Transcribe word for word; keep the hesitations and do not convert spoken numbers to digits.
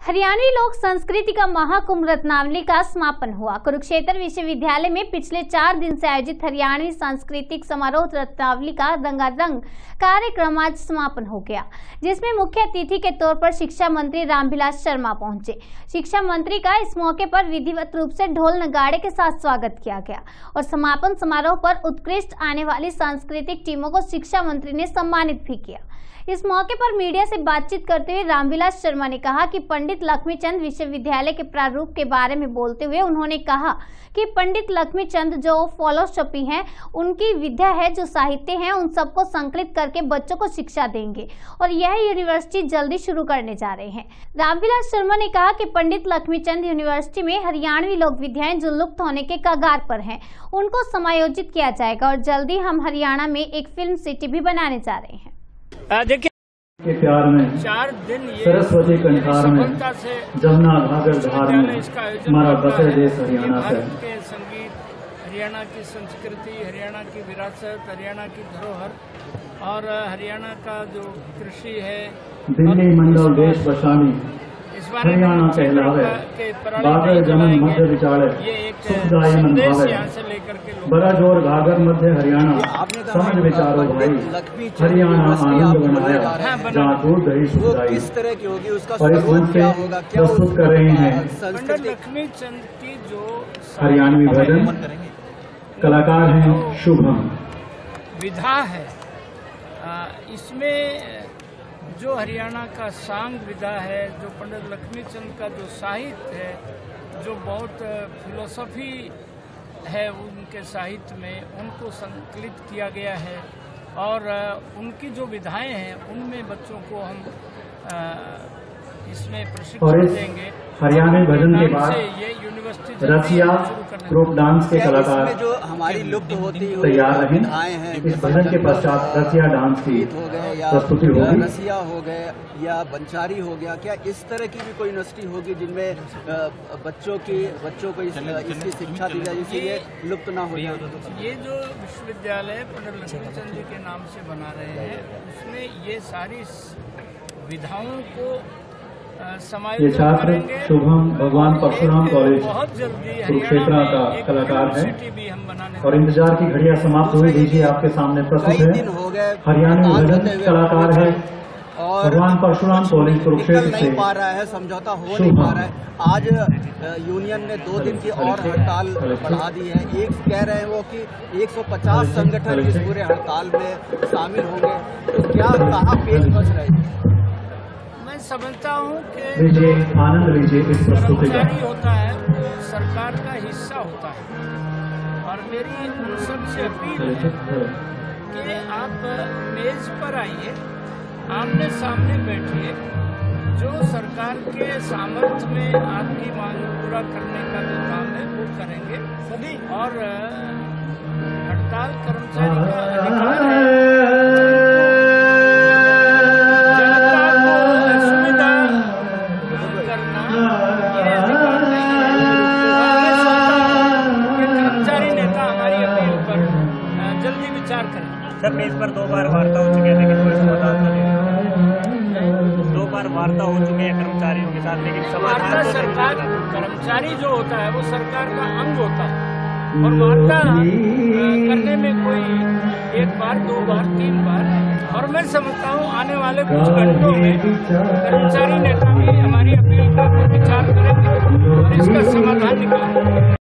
हरियाणवी लोक संस्कृति का महाकुंभ रत्नावली का समापन हुआ। कुरुक्षेत्र विश्वविद्यालय में पिछले चार दिन से आयोजित हरियाणवी सांस्कृतिक समारोह रत्नावली का रंगारंग कार्यक्रम आज समापन हो गया, जिसमें मुख्य अतिथि के तौर पर शिक्षा मंत्री रामविलास शर्मा पहुंचे। शिक्षा मंत्री का इस मौके पर विधिवत रूप से ढोल नगाड़े के साथ स्वागत किया गया और समापन समारोह पर उत्कृष्ट आने वाली सांस्कृतिक टीमों को शिक्षा मंत्री ने सम्मानित भी किया। इस मौके पर मीडिया से बातचीत करते हुए रामविलास शर्मा ने कहा कि पंडित लक्ष्मीचंद विश्वविद्यालय के प्रारूप के बारे में बोलते हुए उन्होंने कहा कि पंडित लक्ष्मीचंद जो फिलोसफी है, उनकी विद्या है, जो साहित्य है, उन सबको संकलित करके बच्चों को शिक्षा देंगे और यह यूनिवर्सिटी जल्दी शुरू करने जा रहे हैं। रामविलास शर्मा ने कहा कि पंडित लक्ष्मीचंद यूनिवर्सिटी में हरियाणवी लोक विद्याएं जो लुप्त होने के कगार पर हैं, उनको समायोजित किया जाएगा और जल्दी हम हरियाणा में एक फिल्म सिटी भी बनाने जा रहे हैं। देखिए के प्यार में चार दिन सरस्वती कंठार में जमुना घाघर धार में हमारा बसे देश हरियाणा से के संगीत, हरियाणा की संस्कृति, हरियाणा की विरासत, हरियाणा की धरोहर और हरियाणा का जो कृषि है, दिल्ली मंडल देश बसानी हरियाणा कहलावे बागर जमन मध्य विचारे सुखदाई मन भावे बड़ा जोर घाघर मध्य हरियाणा समझ विचारो भाई हरियाणा आनंद बनाया जहाँ दूध दही सुखदाई। किस तरह की होगी उसका और इस मंच से प्रस्तुत कर रहे हैं पंडित लक्ष्मीचंद की जो हरियाणवी भजन कलाकार हैं शुभम। विधा है इसमें जो हरियाणा का सांग विधा है, जो पंडित लक्ष्मीचंद का जो साहित्य है, जो बहुत फिलोसफी है उनके साहित्य में, उनको संकलित किया गया है और उनकी जो विधाएं हैं उनमें बच्चों को हम इसमें प्रशिक्षण देंगे। हरियाणवी भजन के बाद ये यूनिवर्सिटी रसिया ग्रुप डांस के कलाकार जो हमारी लुप्त होती तैयार रहें। इस भजन के पश्चात रसिया डांस की प्रस्तुति होगी। रसिया हो गए या बंचारी हो गया, क्या इस तरह की भी कोई यूनिवर्सिटी होगी जिनमें बच्चों की बच्चों को इस, इसकी शिक्षा दी जाए जिससे ये लुप्त ना हो जाए? ये जो विश्वविद्यालय पंडित लक्ष्मीचंद जी के नाम से बना रहे हैं, उसमें ये सारी विधाओं को ये छात्र शुभम भगवान परशुराम कॉलेज बहुत जल्दी कुरुक्षेत्र का कलाकार है और इंतजार की घड़ियां समाप्त हुई। दीजिए आपके सामने प्रस्तुत है हरियाणवी भजन कलाकार है और भगवान परशुराम कॉलेज कुरुक्षेत्र से। नहीं पा रहा है, समझौता हो नहीं पा रहा है। आज यूनियन ने दो दिन की और हड़ताल बढ़ा दी है। एक कह रहे हैं वो कि एक सौ पचास संगठन इस पूरे हड़ताल में शामिल होंगे, तो क्या कहाँ पेच बच रहे हैं? मैं समझता हूँ कि लीजिए आनंद लीजिए इस प्रस्तुति का। कर्मचारी होता है वो सरकार का हिस्सा होता है और मेरी उन सबसे अपील है कि आप मेज पर आइए, आमने सामने बैठिए, जो सरकार के सामर्थ्य में आपकी मांग पूरा करने का जो काम है वो करेंगे सभी। और हड़ताल कर्मचारी का अधिकार है, सर मेज पर दो बार वार्ता हो चुकी है लेकिन कोई समाधान नहीं। दो बार वार्ता हो चुकी है कर्मचारियों के साथ लेकिन वार्ता सरकार कर्मचारी जो होता है वो सरकार का अंग होता है और वार्ता करने में कोई एक बार, दो बार, तीन बार। और मैं समझता हूँ आने वाले कुछ घंटों में कर्मचारी नेता भी हमारी अपील का विचार करेंगे और इसका समाधान निकालेंगे।